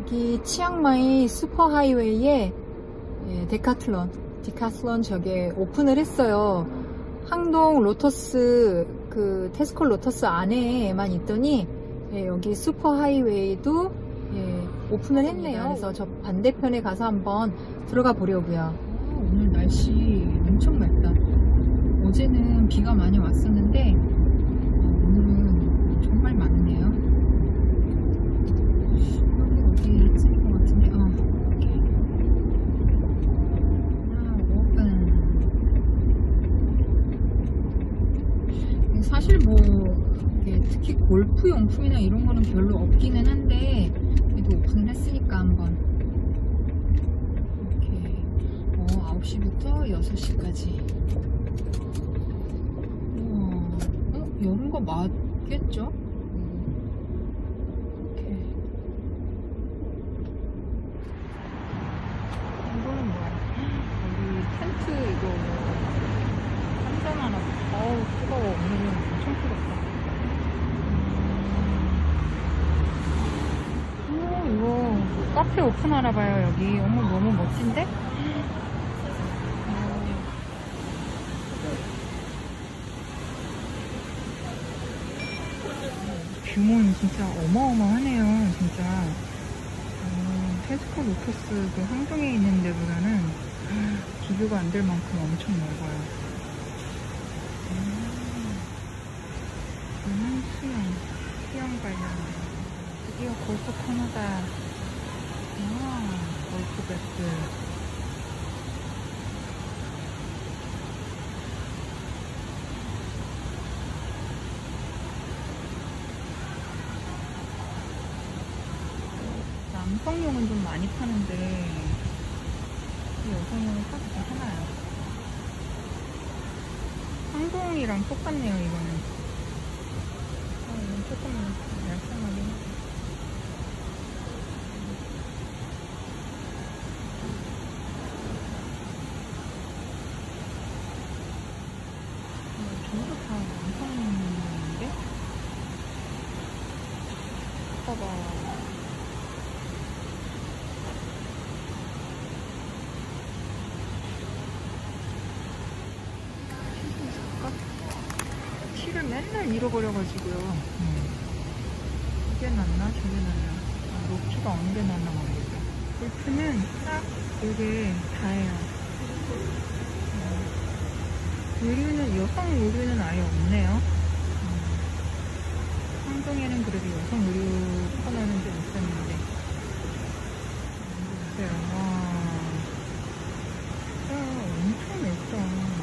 여기 치앙마이 슈퍼하이웨이에 디카슬론 저게 오픈을 했어요. 항동 로터스 테스코 로터스 안에만 있더니 여기 슈퍼하이웨이도 오픈을 했네요. 그래서 저 반대편에 가서 한번 들어가 보려고요. 오늘 날씨 엄청 맑다. 어제는 비가 많이 왔었는데 오늘은 정말 많네요. 여기 어디 것 같은데 이렇게 오픈. 사실 뭐 특히 골프 용품이나 이런 거는 별로 없기는 한데 그래도 오픈을 했으니까 한번 이렇게 9시부터 6시까지. 여는 거 맞겠죠? 이렇게. 이거는 뭐야? 여기 텐트 이거 한잔하나 봐. 어우 뜨거워. 오늘은 엄청 뜨겁다. 이거 카페 오픈하나봐요 여기. 어머 너무 멋진데? 규모는 진짜 어마어마하네요 진짜. 테스코 로터스 그 항동에 있는 데보다는 비교가 안 될 만큼 엄청 넓어요. 수영 관련된 드디어 골프 코너다. 골프 배트. 남성용은 좀 많이 파는데 여성용은 사도 하나요. 항동이랑 똑같네요 이거는. 이건 조금 얄쌍하긴 하죠. 전부 다 남성용인데? 봐봐. 티를 맨날 잃어버려가지고요. 이게 낫나 저게 낫나. 로프가 어느 게 낫나 모르겠다. 골프는 딱 이게 다예요. 의류는 여성 의류는 아예 없네요. 항동에는 그래도 여성 의류 코너는 좀 있었는데. 보세요. 와, 엄청 넓다.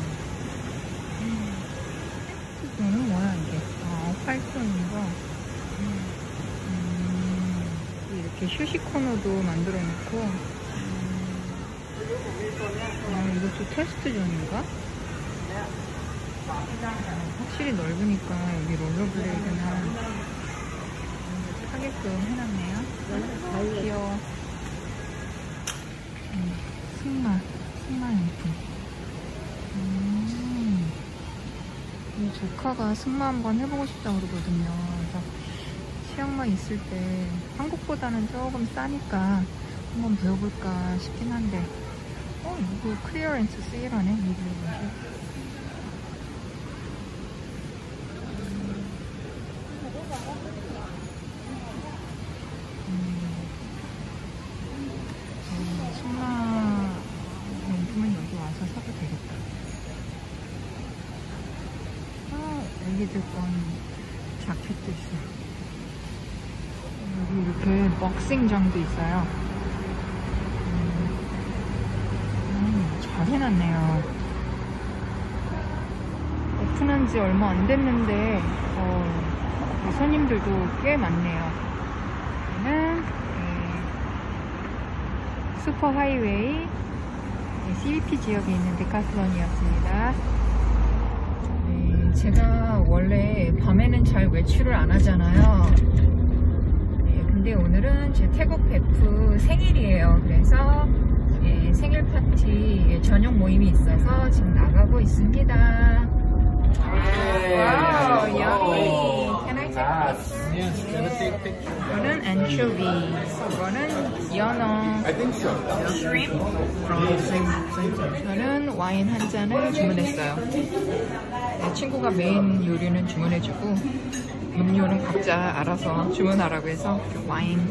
이거는 뭐야 이게? 팔톤인가? 이렇게 휴식 코너도 만들어 놓고. 이것도 테스트존인가? 확실히 넓으니까 여기 롤러블레이드나 타게끔 해놨네요. 귀여워. 승마용품. 이 조카가 승마 한번 해보고 싶다고 그러거든요. 그래서 치앙마이 있을 때 한국보다는 조금 싸니까 한번 배워볼까 싶긴 한데 이거 클리어런스 세일하네. 이거 뭐지? 승마 용품은 여기 와서 사도 되겠다. 애기들 건 자켓도 있어요. 여기 이렇게 복싱장도 있어요. 잘 해놨네요. 오픈한 지 얼마 안 됐는데 손님들도 꽤 많네요. 여기는 슈퍼하이웨이 CBP 지역에 있는 데카슬론이었습니다. 제가 원래 밤에는 잘 외출을 안 하잖아요. 근데 오늘은 제 태국 베프 생일이에요. 그래서 생일 파티 저녁 모임이 있어서 지금 나가고 있습니다. 와우, yummy. Can I 이거는 anchovies, 이거는 연어, shrimp. 저는 와인 한 잔을 주문했어요. 내 친구가 메인 요리는 주문해주고 음료는 각자 알아서 주문하라고 해서 와인.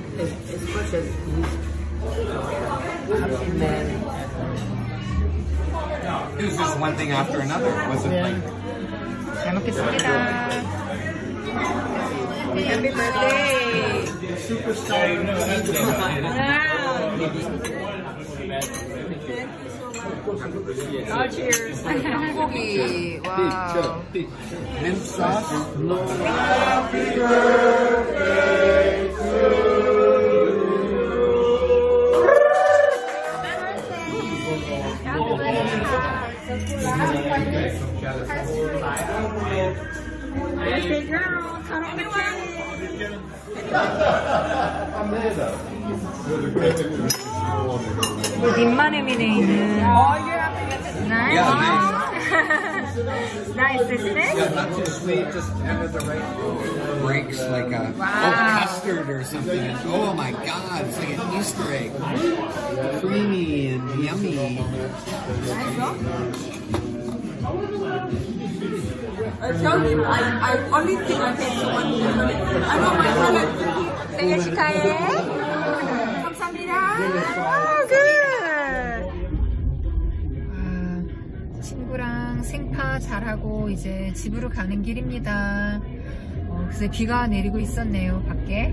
It was just one thing after another. It wasn't like. 잘 먹겠습니다. Happy birthday. Wow. Cheers. 한국이. 와우. Mint sauce. Happy birthday to 님마네미네이는 nice, isn't it? Yeah, not too sweet, just kind of the right breaks, like a custard or something. Oh my God, it's like an Easter egg, creamy and yummy. I tell him I only think I can do 1 minute. I know my talent. 생일 축하해. 감사합니다. 친구랑 생파 잘하고 이제 집으로 가는 길입니다. 그래서 비가 내리고 있었네요, 밖에.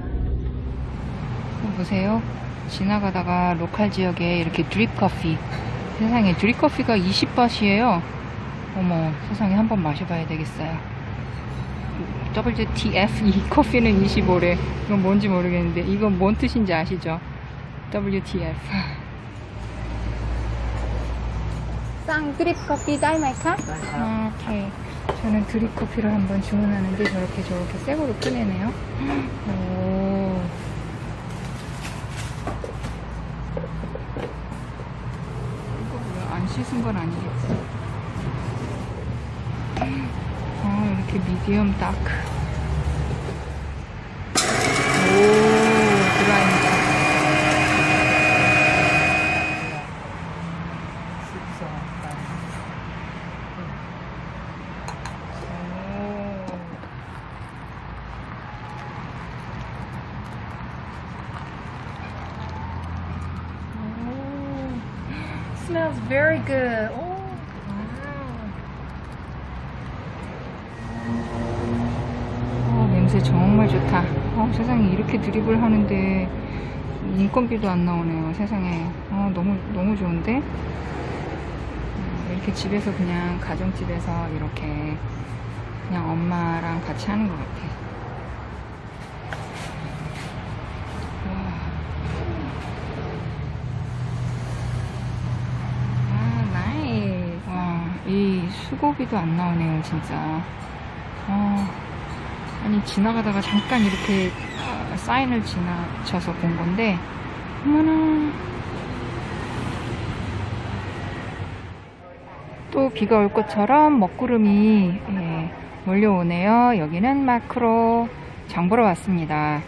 보세요. 지나가다가 로컬 지역에 이렇게 드립 커피. 세상에 드립 커피가 20바트예요. 어머, 세상에 한번 마셔봐야 되겠어요. WTF, 이 커피는 25래. 이건 뭔지 모르겠는데 이건 뭔 뜻인지 아시죠? WTF. 쌍 드립 커피 다이마이카? 오케이. 저는 드립 커피를 한번 주문하는데 저렇게 새거로 꺼내네요. 오. 이거 뭐야? 안 씻은 건 아니겠지? 이렇게 미디엄 다크. 오, 드라이입니다. Smells very good. 냄새 정말 좋다. 세상에 이렇게 드립을 하는데 인건비도 안 나오네요. 세상에. 너무 좋은데? 이렇게 집에서 그냥 가정집에서 이렇게 그냥 엄마랑 같이 하는 것 같아. 나이스. 이 수고비도 안 나오네요, 진짜. 아니, 지나가다가 잠깐 이렇게 사인을 지나쳐서 본 건데, 어머나. 또 비가 올 것처럼 먹구름이 몰려오네요. 여기는 마크로 장 보러 왔습니다.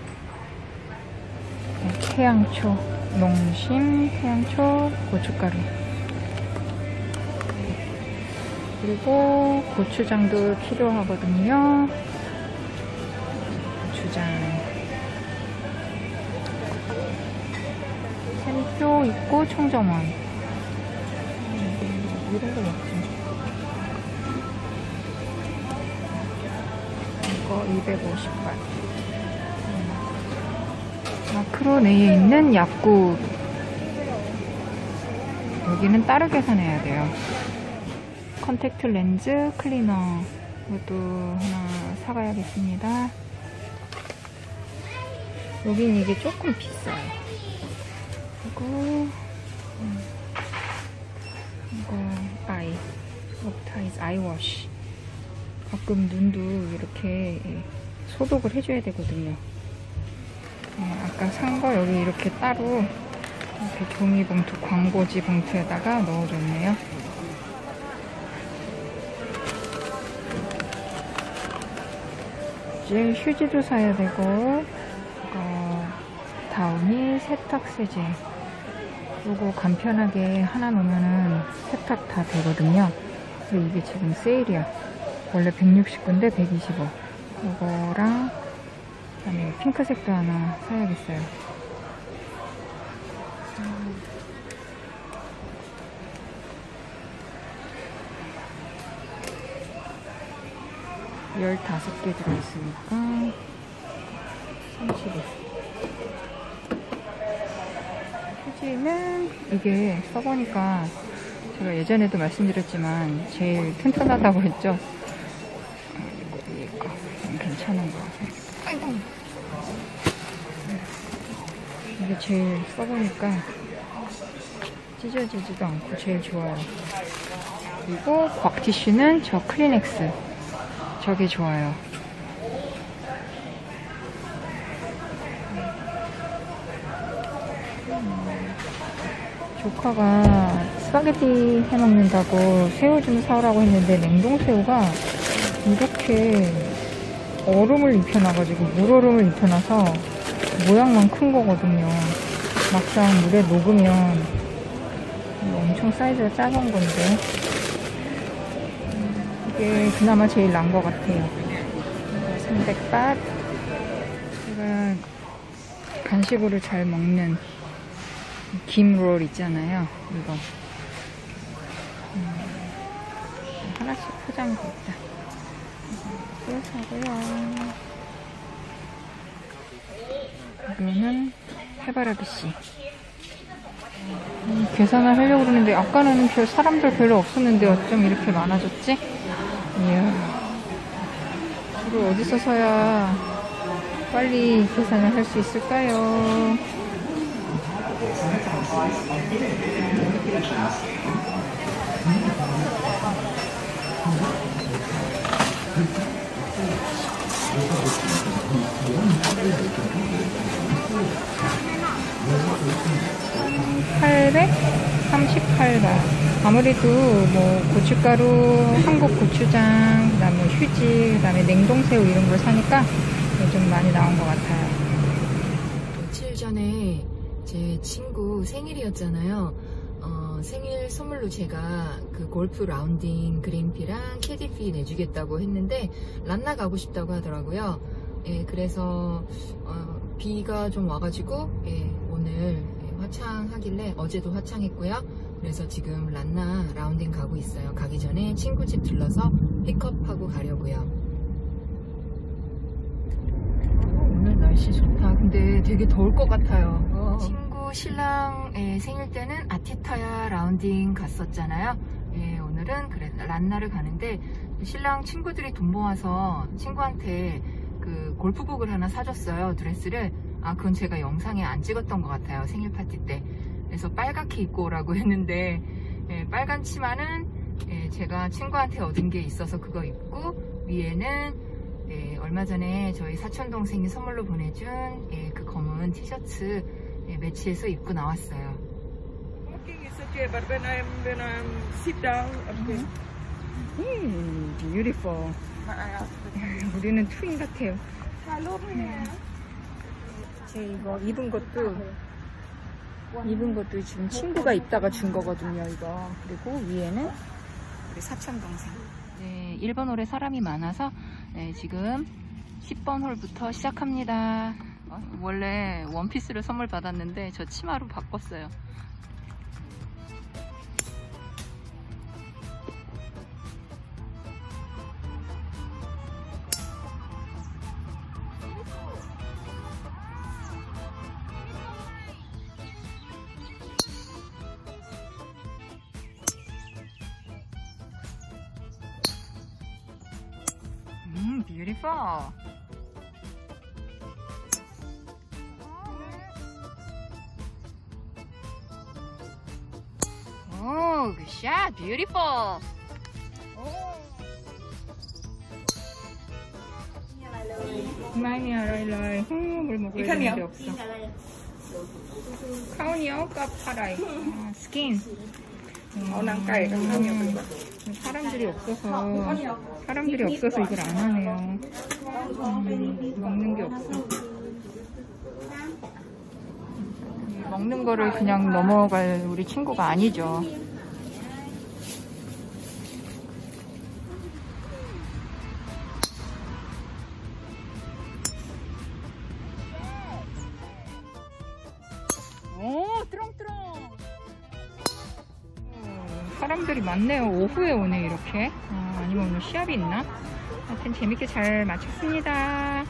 태양초, 농심, 태양초, 고춧가루. 그리고 고추장도 필요하거든요. 고추장. 샘표 있고 청정원. 이런 거 먹지. 이거 250바. 마크로 내에 있는 약국. 여기는 따로 계산해야 돼요. 컨택트 렌즈 클리너. 이것도 하나 사가야겠습니다. 여긴 이게 조금 비싸요. 그리고 이거 옵타이즈 아이워시. 가끔 눈도 이렇게 소독을 해줘야 되거든요. 아까 산 거 여기 이렇게 따로 이렇게 종이봉투, 광고지 봉투에다가 넣어줬네요. 휴지도 사야 되고, 다운이 세탁 세제. 요거 간편하게 하나 놓으면은 세탁 다 되거든요. 근데 이게 지금 세일이야. 원래 169인데 125. 요거랑 그다음에 핑크색도 하나 사야겠어요. 15개 들어있으니까 30원. 휴지는 이게 써보니까 제가 예전에도 말씀드렸지만 제일 튼튼하다고 했죠. 이거 괜찮은 거. 아이고. 이게 제일 써보니까 찢어지지도 않고 제일 좋아요. 그리고 곽티슈는 저 클리넥스. 저게 좋아요. 조카가 스파게티 해먹는다고 새우 좀 사오라고 했는데 냉동새우가 이렇게 얼음을 입혀놔가지고 물얼음을 입혀놔서 모양만 큰 거거든요. 막상 물에 녹으면 엄청 사이즈가 작은 건데 이게 그나마 제일 나은 것 같아요. 300밭. 제가 간식으로 잘 먹는 김롤 있잖아요. 이거 하나씩 포장돼 있다. 이거 사고요. 이거는 해바라기씨. 계산을 하려고 그러는데 아까는 사람들 별로 없었는데 어쩜 이렇게 많아졌지? 이야, 이걸 어디서 사야 빨리 계산을 할 수 있을까요? 838바. 아무래도 뭐 고춧가루, 한국 고추장, 그 다음에 휴지, 그 다음에 냉동새우 이런 걸 사니까 좀 많이 나온 것 같아요. 며칠 전에 제 친구 생일이었잖아요. 생일 선물로 제가 그 골프 라운딩 그린피랑 캐디피 내주겠다고 했는데 란나 가고 싶다고 하더라고요. 예, 그래서 비가 좀 와가지고 오늘 화창하길래 어제도 화창했고요. 그래서 지금 란나 라운딩 가고 있어요. 가기 전에 친구 집 들러서 픽업하고 가려고요. 오늘 날씨 좋다. 근데 되게 더울 것 같아요. 친구 신랑의 생일 때는 아티타야 라운딩 갔었잖아요. 예, 오늘은 그래 란나를 가는데 신랑 친구들이 돈 모아서 친구한테 그 골프복을 하나 사줬어요. 드레스를. 그건 제가 영상에 안 찍었던 것 같아요. 생일 파티 때. 그래서 빨갛게 입고 오라고 했는데 빨간 치마는 제가 친구한테 얻은 게 있어서 그거 입고 위에는 얼마 전에 저희 사촌동생이 선물로 보내준 그 검은 티셔츠 매치해서 입고 나왔어요. Walking is okay, but when I'm sit down, okay. beautiful. 우리는 트윈 같아요. 제 이거 입은 것도 지금 친구가 입다가 준 거거든요. 이거. 그리고 위에는 우리 사촌동생. 네, 1번 홀에 사람이 많아서 지금 10번 홀부터 시작합니다. 원래 원피스를 선물 받았는데 저 치마로 바꿨어요. beautiful. Oh, good shot. Beautiful. 많이 알아요. 물 먹어야 되는데 없어. 카운이요? 카파라이. 스킨. 낭까이 같은 거. 사람들이 없어서 이걸 안 하네요. 먹는 게 없어. 먹는 거를 그냥 넘어갈 우리 친구가 아니죠. 오, 뚜렁뚜렁. 사람들이 많네요. 오후에 오네, 이렇게. 아니면 오늘 시합이 있나? 하여튼 재밌게 잘 마쳤습니다.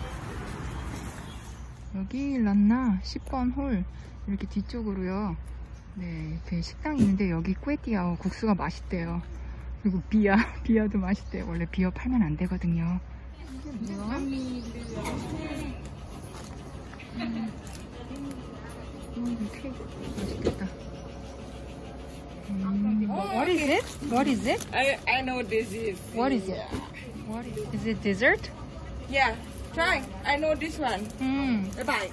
여기 란나 10번 홀 이렇게 뒤쪽으로요. 네, 이렇게 식당이 있는데 여기 꾸에띠아오 국수가 맛있대요. 그리고 비아도 맛있대요. 원래 비어 팔면 안 되거든요. 케이크 맛있겠다. What is it? What is it? I know this is. What is it? Is it dessert? Yeah, try. I know this one. Bye bye.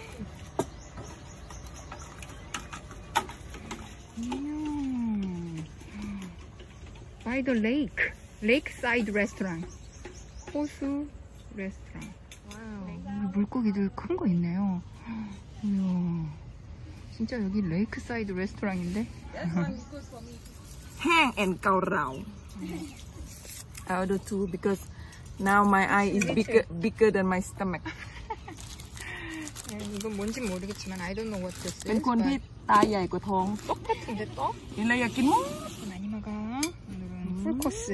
By the lake. Lakeside restaurant. 호수 레스토랑. 와우. 물고기들 큰 거 있네요. 이야. 진짜 여기 레이크사이드 레스토랑인데? Hang and Cao Rao. I order two because now my eye is bigger than my stomach. 이건 뭔지 모르겠지만 I don't know what this is. เป็นคนที่ตาใหญ่กว่าท้อง 떡 같은데 떡? กินอะไรอยากกินมั้ง 많이 먹어. 오늘은 풀코스.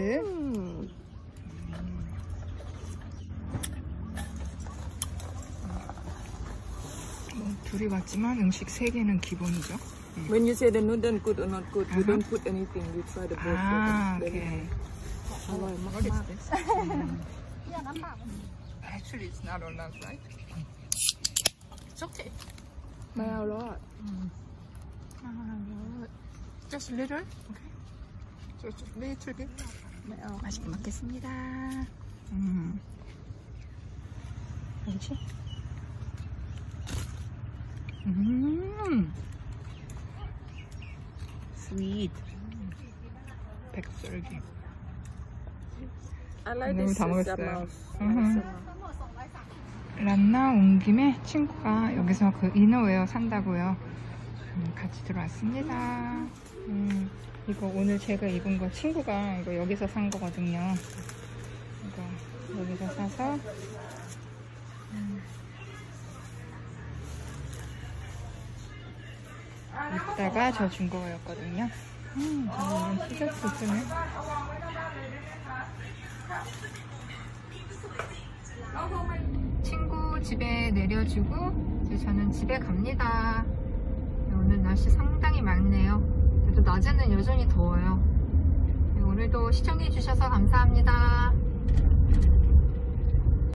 둘이 왔지만 음식 3개는 기본이죠. When you say the noodle good or not good, you don't put anything. You try the both. Okay. อร่อยมาก What is this? Actually, it's not enough, right? It's okay. ไม่เอาแล้ว Just a little? Okay. Just a little bit? 맛있게 먹겠습니다. 뭐지? Sweet. 백설기. I like 너무 this. 다 먹었어요. 란나 온 김에 친구가 여기서 그 이너웨어 산다고요. 같이 들어왔습니다. 이거 오늘 제가 입은 거 친구가 이거 여기서 산 거거든요. 이거 여기서 사서 입다가 저 준 거였거든요. 저는 이런 티셔츠 있으면 친구 집에 내려주고 이제 저는 집에 갑니다. 오늘 날씨 상당히 맑네요. 그래도 낮에는 여전히 더워요. 오늘도 시청해주셔서 감사합니다.